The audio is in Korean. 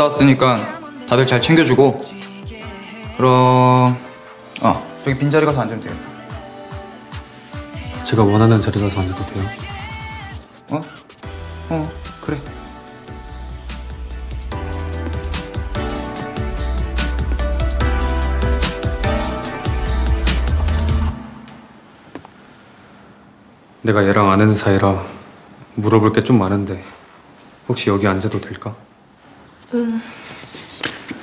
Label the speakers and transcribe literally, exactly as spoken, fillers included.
Speaker 1: 갔다 왔으니까 다들 잘 챙겨주고. 그럼 어 저기 빈자리 가서 앉으면 되겠다.
Speaker 2: 제가 원하는 자리 가서 앉아도 돼요?
Speaker 1: 어? 어 그래.
Speaker 2: 내가 얘랑 아는 사이라 물어볼 게 좀 많은데 혹시 여기 앉아도 될까?
Speaker 3: 응.